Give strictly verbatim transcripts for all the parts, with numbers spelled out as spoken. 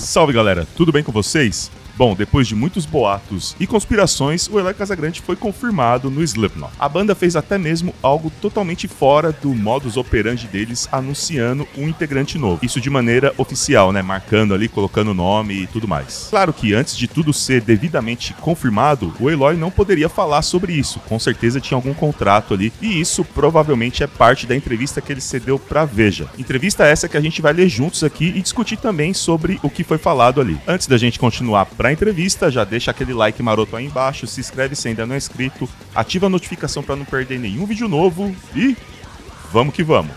Salve galera, tudo bem com vocês? Bom, depois de muitos boatos e conspirações, o Eloy Casagrande foi confirmado no Slipknot. A banda fez até mesmo algo totalmente fora do modus operandi deles, anunciando um integrante novo. Isso de maneira oficial, né? Marcando ali, colocando o nome e tudo mais. Claro que antes de tudo ser devidamente confirmado, o Eloy não poderia falar sobre isso. Com certeza tinha algum contrato ali, e isso provavelmente é parte da entrevista que ele cedeu pra Veja. Entrevista essa que a gente vai ler juntos aqui e discutir também sobre o que foi falado ali. Antes da gente continuar pra entrevista, já deixa aquele like maroto aí embaixo, se inscreve se ainda não é inscrito, ativa a notificação para não perder nenhum vídeo novo e vamos que vamos!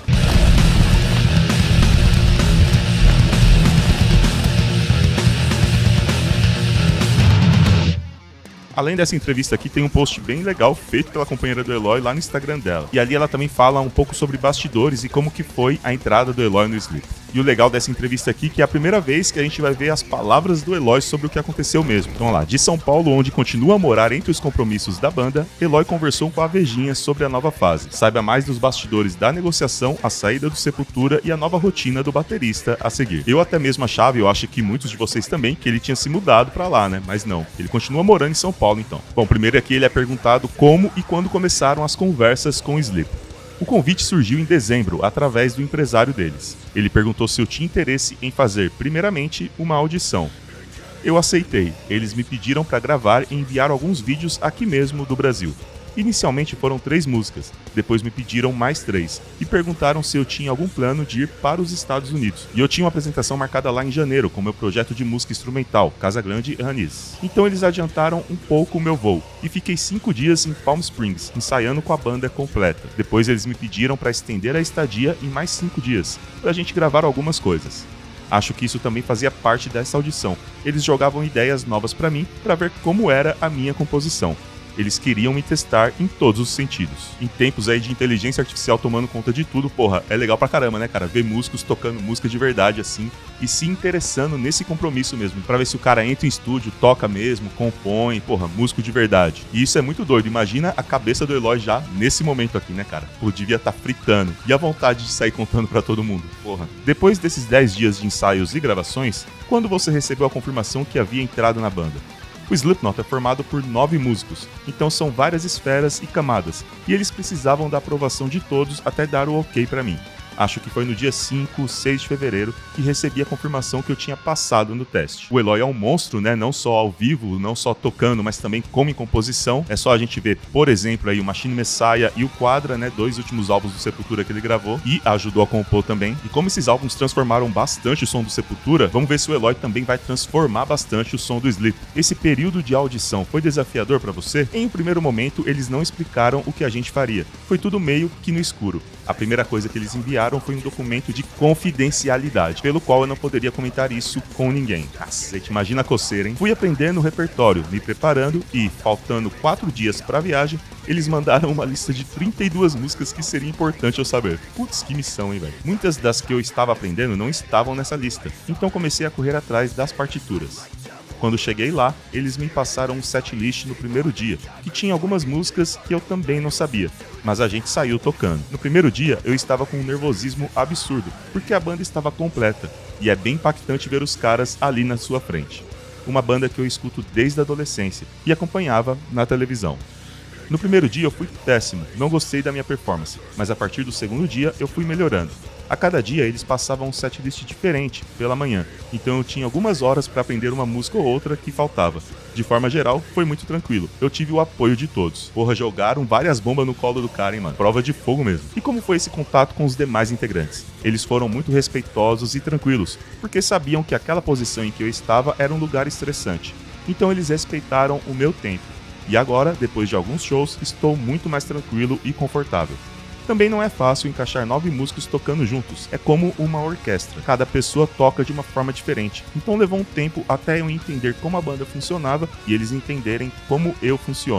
Além dessa entrevista aqui, tem um post bem legal feito pela companheira do Eloy lá no Instagram dela. E ali ela também fala um pouco sobre bastidores e como que foi a entrada do Eloy no Sleep. E o legal dessa entrevista aqui é que é a primeira vez que a gente vai ver as palavras do Eloy sobre o que aconteceu mesmo. Então lá, de São Paulo, onde continua a morar entre os compromissos da banda, Eloy conversou com a Vejinha sobre a nova fase. Saiba mais dos bastidores da negociação, a saída do Sepultura e a nova rotina do baterista a seguir. Eu até mesmo achava, e eu acho que muitos de vocês também, que ele tinha se mudado pra lá, né? Mas não, ele continua morando em São Paulo então. Bom, primeiro aqui ele é perguntado como e quando começaram as conversas com o Sleep. O convite surgiu em dezembro, através do empresário deles. Ele perguntou se eu tinha interesse em fazer, primeiramente, uma audição. Eu aceitei. Eles me pediram para gravar e enviar alguns vídeos aqui mesmo do Brasil. Inicialmente foram três músicas, depois me pediram mais três e perguntaram se eu tinha algum plano de ir para os Estados Unidos. E eu tinha uma apresentação marcada lá em janeiro com meu projeto de música instrumental, Casagrande Anis. Então eles adiantaram um pouco o meu voo e fiquei cinco dias em Palm Springs, ensaiando com a banda completa. Depois eles me pediram para estender a estadia em mais cinco dias, para a gente gravar algumas coisas. Acho que isso também fazia parte dessa audição. Eles jogavam ideias novas para mim, para ver como era a minha composição. Eles queriam me testar em todos os sentidos. Em tempos aí de inteligência artificial tomando conta de tudo, porra, é legal pra caramba, né, cara? Ver músicos tocando música de verdade, assim, e se interessando nesse compromisso mesmo, pra ver se o cara entra em estúdio, toca mesmo, compõe, porra, músico de verdade. E isso é muito doido, imagina a cabeça do Eloy já nesse momento aqui, né, cara? Pô, devia estar fritando. E a vontade de sair contando pra todo mundo, porra. Depois desses dez dias de ensaios e gravações, quando você recebeu a confirmação que havia entrado na banda? O Slipknot é formado por nove músicos, então são várias esferas e camadas, e eles precisavam da aprovação de todos até dar o ok pra mim. Acho que foi no dia cinco, seis de fevereiro que recebi a confirmação que eu tinha passado no teste. O Eloy é um monstro, né? Não só ao vivo, não só tocando, mas também como em composição. É só a gente ver, por exemplo, aí o Machine Messiah e o Quadra, né? Dois últimos álbuns do Sepultura que ele gravou e ajudou a compor também. E como esses álbuns transformaram bastante o som do Sepultura, vamos ver se o Eloy também vai transformar bastante o som do Sleep. Esse período de audição foi desafiador pra você? Em um primeiro momento, eles não explicaram o que a gente faria. Foi tudo meio que no escuro. A primeira coisa que eles enviaram foi um documento de confidencialidade, pelo qual eu não poderia comentar isso com ninguém. Cacete, imagina a coceira, hein? Fui aprendendo o repertório, me preparando e, faltando quatro dias para a viagem, eles mandaram uma lista de trinta e duas músicas que seria importante eu saber. Putz, que missão, hein, velho? Muitas das que eu estava aprendendo não estavam nessa lista, então comecei a correr atrás das partituras. Quando cheguei lá, eles me passaram um setlist no primeiro dia, que tinha algumas músicas que eu também não sabia, mas a gente saiu tocando. No primeiro dia, eu estava com um nervosismo absurdo, porque a banda estava completa, e é bem impactante ver os caras ali na sua frente. Uma banda que eu escuto desde a adolescência, e acompanhava na televisão. No primeiro dia eu fui péssimo, não gostei da minha performance, mas a partir do segundo dia eu fui melhorando. A cada dia eles passavam um setlist diferente pela manhã, então eu tinha algumas horas para aprender uma música ou outra que faltava. De forma geral, foi muito tranquilo. Eu tive o apoio de todos. Porra, jogaram várias bombas no colo do cara, hein, mano. Prova de fogo mesmo. E como foi esse contato com os demais integrantes? Eles foram muito respeitosos e tranquilos, porque sabiam que aquela posição em que eu estava era um lugar estressante. Então eles respeitaram o meu tempo. E agora, depois de alguns shows, estou muito mais tranquilo e confortável. Também não é fácil encaixar nove músicos tocando juntos, é como uma orquestra, cada pessoa toca de uma forma diferente, então levou um tempo até eu entender como a banda funcionava e eles entenderem como eu funciono.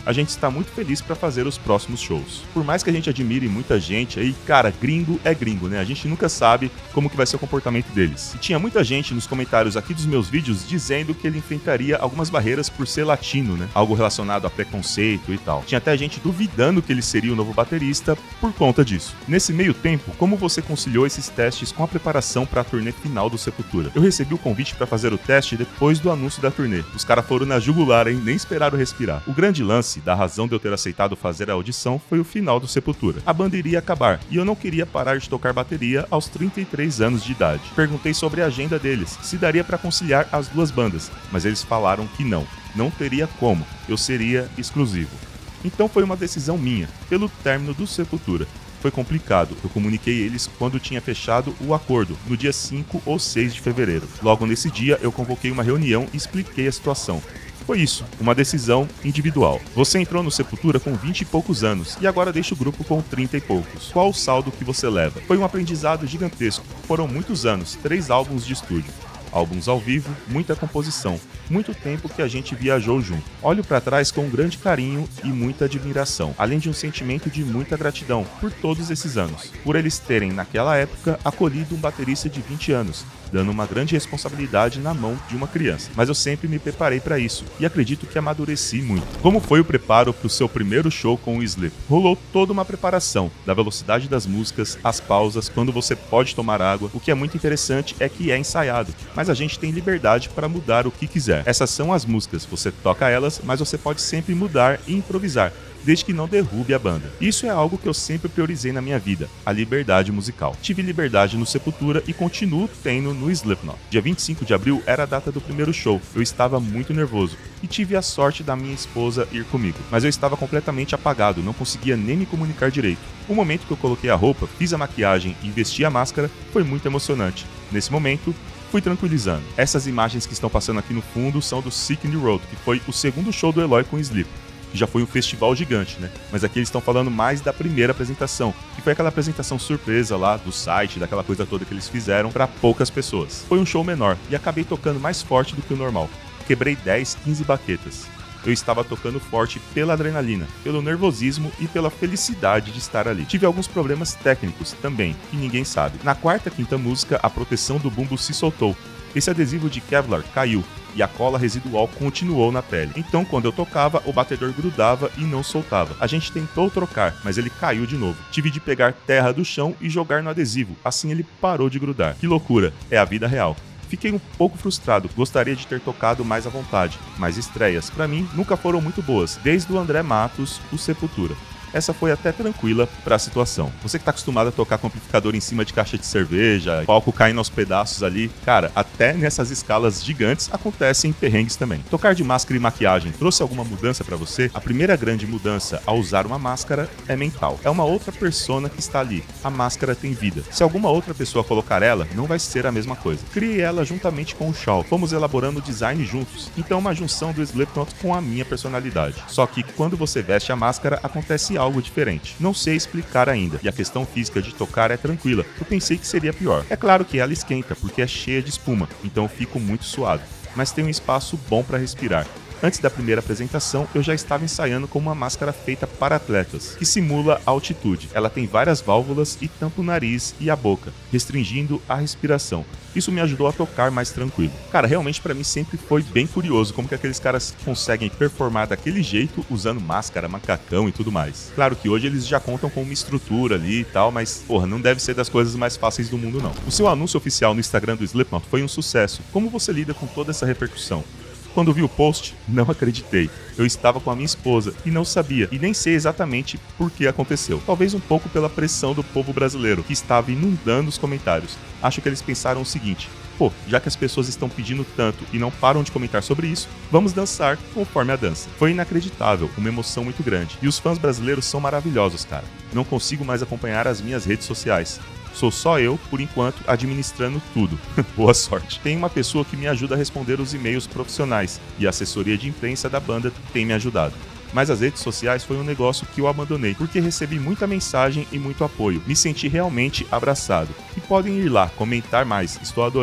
A gente está muito feliz para fazer os próximos shows. Por mais que a gente admire muita gente aí, cara, gringo é gringo, né? A gente nunca sabe como que vai ser o comportamento deles. E tinha muita gente nos comentários aqui dos meus vídeos dizendo que ele enfrentaria algumas barreiras por ser latino, né? Algo relacionado a preconceito e tal. Tinha até gente duvidando que ele seria o novo baterista por conta disso. Nesse meio tempo, como você conciliou esses testes com a preparação para a turnê final do Sepultura? Eu recebi o convite para fazer o teste depois do anúncio da turnê. Os caras foram na jugular, hein? Nem esperaram respirar. O grande lance da razão de eu ter aceitado fazer a audição foi o final do Sepultura. A banda iria acabar e eu não queria parar de tocar bateria aos trinta e três anos de idade. Perguntei sobre a agenda deles, se daria para conciliar as duas bandas, mas eles falaram que não. Não teria como, eu seria exclusivo. Então foi uma decisão minha, pelo término do Sepultura. Foi complicado, eu comuniquei eles quando tinha fechado o acordo, no dia cinco ou seis de fevereiro. Logo nesse dia eu convoquei uma reunião e expliquei a situação. Foi isso, uma decisão individual. Você entrou no Sepultura com vinte e poucos anos e agora deixa o grupo com trinta e poucos. Qual o saldo que você leva? Foi um aprendizado gigantesco. Foram muitos anos, três álbuns de estúdio. Álbuns ao vivo, muita composição, muito tempo que a gente viajou junto. Olho para trás com um grande carinho e muita admiração, além de um sentimento de muita gratidão por todos esses anos, por eles terem, naquela época, acolhido um baterista de vinte anos, dando uma grande responsabilidade na mão de uma criança. Mas eu sempre me preparei para isso e acredito que amadureci muito. Como foi o preparo para o seu primeiro show com o Sleep? Rolou toda uma preparação, da velocidade das músicas, as pausas, quando você pode tomar água. O que é muito interessante é que é ensaiado, mas a gente tem liberdade para mudar o que quiser. Essas são as músicas, você toca elas, mas você pode sempre mudar e improvisar, desde que não derrube a banda. Isso é algo que eu sempre priorizei na minha vida, a liberdade musical. Tive liberdade no Sepultura e continuo tendo no Slipknot. Dia vinte e cinco de abril era a data do primeiro show, eu estava muito nervoso e tive a sorte da minha esposa ir comigo, mas eu estava completamente apagado, não conseguia nem me comunicar direito. O momento que eu coloquei a roupa, fiz a maquiagem e vesti a máscara foi muito emocionante. Nesse momento, fui tranquilizando. Essas imagens que estão passando aqui no fundo são do Sick in the Road, que foi o segundo show do Eloy com o Sleep, que já foi um festival gigante, né? Mas aqui eles estão falando mais da primeira apresentação, que foi aquela apresentação surpresa lá do site, daquela coisa toda que eles fizeram para poucas pessoas. Foi um show menor e acabei tocando mais forte do que o normal. Quebrei dez, quinze baquetas. Eu estava tocando forte pela adrenalina, pelo nervosismo e pela felicidade de estar ali. Tive alguns problemas técnicos também, que ninguém sabe. Na quarta, quinta música, a proteção do bumbo se soltou. Esse adesivo de Kevlar caiu e a cola residual continuou na pele. Então, quando eu tocava, o batedor grudava e não soltava. A gente tentou trocar, mas ele caiu de novo. Tive de pegar terra do chão e jogar no adesivo, assim ele parou de grudar. Que loucura, é a vida real. Fiquei um pouco frustrado, gostaria de ter tocado mais à vontade, mas estreias, pra mim, nunca foram muito boas, desde o André Matos, o Sepultura. Essa foi até tranquila pra situação. Você que tá acostumado a tocar com amplificador em cima de caixa de cerveja, palco caindo aos pedaços ali, cara, até nessas escalas gigantes acontecem perrengues também. Tocar de máscara e maquiagem trouxe alguma mudança pra você? A primeira grande mudança ao usar uma máscara é mental. É uma outra persona que está ali. A máscara tem vida. Se alguma outra pessoa colocar ela, não vai ser a mesma coisa. Criei ela juntamente com o Shaw. Fomos elaborando o design juntos. Então uma junção do Slipknot com a minha personalidade. Só que quando você veste a máscara, acontece algo algo diferente. Não sei explicar ainda, e a questão física de tocar é tranquila. Eu pensei que seria pior. É claro que ela esquenta, porque é cheia de espuma, então eu fico muito suado. Mas tem um espaço bom para respirar. Antes da primeira apresentação, eu já estava ensaiando com uma máscara feita para atletas, que simula a altitude. Ela tem várias válvulas e tampa o nariz e a boca, restringindo a respiração. Isso me ajudou a tocar mais tranquilo. Cara, realmente pra mim sempre foi bem curioso como que aqueles caras conseguem performar daquele jeito usando máscara, macacão e tudo mais. Claro que hoje eles já contam com uma estrutura ali e tal, mas, porra, não deve ser das coisas mais fáceis do mundo não. O seu anúncio oficial no Instagram do Slipknot foi um sucesso. Como você lida com toda essa repercussão? Quando vi o post, não acreditei. Eu estava com a minha esposa e não sabia, e nem sei exatamente por que aconteceu. Talvez um pouco pela pressão do povo brasileiro, que estava inundando os comentários. Acho que eles pensaram o seguinte: pô, já que as pessoas estão pedindo tanto e não param de comentar sobre isso, vamos dançar conforme a dança. Foi inacreditável, uma emoção muito grande. E os fãs brasileiros são maravilhosos, cara. Não consigo mais acompanhar as minhas redes sociais. Sou só eu, por enquanto, administrando tudo. Boa sorte. Tem uma pessoa que me ajuda a responder os e-mails profissionais e a assessoria de imprensa da banda tem me ajudado. Mas as redes sociais foi um negócio que eu abandonei, porque recebi muita mensagem e muito apoio. Me senti realmente abraçado. E podem ir lá, comentar mais, estou adorando.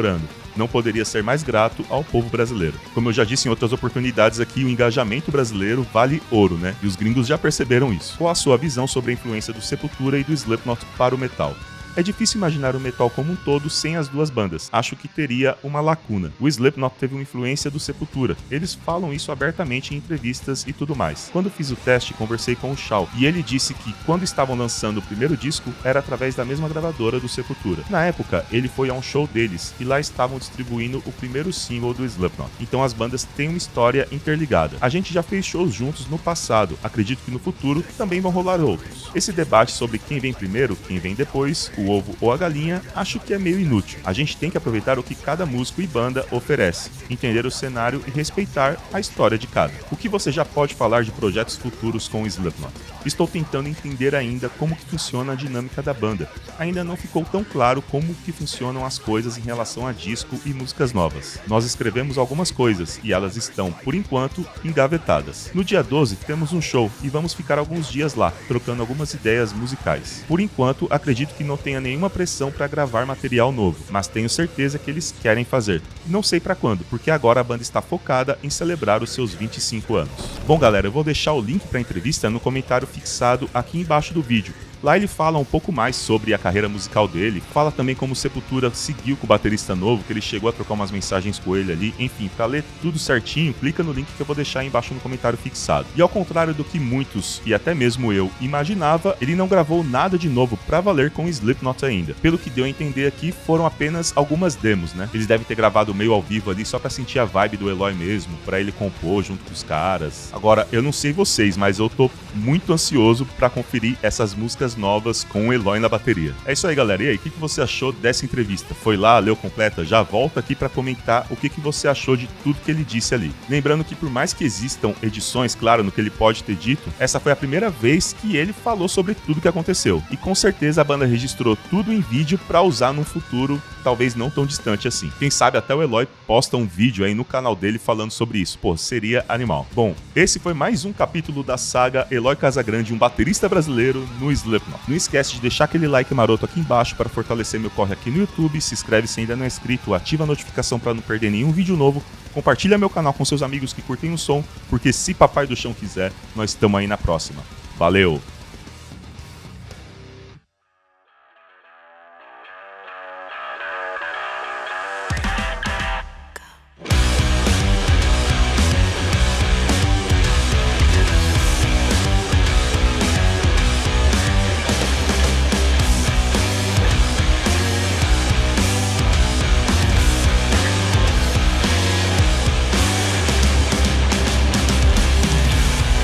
Não poderia ser mais grato ao povo brasileiro. Como eu já disse em outras oportunidades aqui, o engajamento brasileiro vale ouro, né? E os gringos já perceberam isso. Qual a sua visão sobre a influência do Sepultura e do Slipknot para o metal? É difícil imaginar o metal como um todo sem as duas bandas. Acho que teria uma lacuna. O Slipknot teve uma influência do Sepultura. Eles falam isso abertamente em entrevistas e tudo mais. Quando fiz o teste, conversei com o Shaw e ele disse que quando estavam lançando o primeiro disco, era através da mesma gravadora do Sepultura. Na época, ele foi a um show deles e lá estavam distribuindo o primeiro single do Slipknot. Então as bandas têm uma história interligada. A gente já fez shows juntos no passado. Acredito que no futuro também vão rolar outros. Esse debate sobre quem vem primeiro, quem vem depois, o ovo ou a galinha, acho que é meio inútil. A gente tem que aproveitar o que cada músico e banda oferece, entender o cenário e respeitar a história de cada. O que você já pode falar de projetos futuros com o Slipknot? Estou tentando entender ainda como que funciona a dinâmica da banda. Ainda não ficou tão claro como que funcionam as coisas em relação a disco e músicas novas. Nós escrevemos algumas coisas e elas estão, por enquanto, engavetadas. No dia doze temos um show e vamos ficar alguns dias lá, trocando algumas ideias musicais. Por enquanto, acredito que não tenha nenhuma pressão para gravar material novo, mas tenho certeza que eles querem fazer. Não sei para quando, porque agora a banda está focada em celebrar os seus vinte e cinco anos. Bom galera, eu vou deixar o link para a entrevista no comentário fixado aqui embaixo do vídeo. Lá ele fala um pouco mais sobre a carreira musical dele, fala também como o Sepultura seguiu com o baterista novo, que ele chegou a trocar umas mensagens com ele ali, enfim, pra ler tudo certinho, clica no link que eu vou deixar aí embaixo no comentário fixado. E ao contrário do que muitos, e até mesmo eu, imaginava, ele não gravou nada de novo pra valer com o Slipknot ainda. Pelo que deu a entender aqui, foram apenas algumas demos, né? Eles devem ter gravado meio ao vivo ali, só pra sentir a vibe do Eloy mesmo, pra ele compor junto com os caras. Agora, eu não sei vocês, mas eu tô muito ansioso pra conferir essas músicas novas com o Eloy na bateria. É isso aí, galera. E aí, o que você achou dessa entrevista? Foi lá, leu completa? Já volta aqui para comentar o que você achou de tudo que ele disse ali. Lembrando que por mais que existam edições, claro, no que ele pode ter dito, essa foi a primeira vez que ele falou sobre tudo que aconteceu. E com certeza a banda registrou tudo em vídeo para usar num futuro talvez não tão distante assim. Quem sabe até o Eloy posta um vídeo aí no canal dele falando sobre isso. Pô, seria animal. Bom, esse foi mais um capítulo da saga Eloy Casagrande, um baterista brasileiro no Slipknot. Não esquece de deixar aquele like maroto aqui embaixo para fortalecer meu corre aqui no YouTube, se inscreve se ainda não é inscrito, ativa a notificação para não perder nenhum vídeo novo, compartilha meu canal com seus amigos que curtem o som, porque se Papai do Chão quiser, nós estamos aí na próxima. Valeu!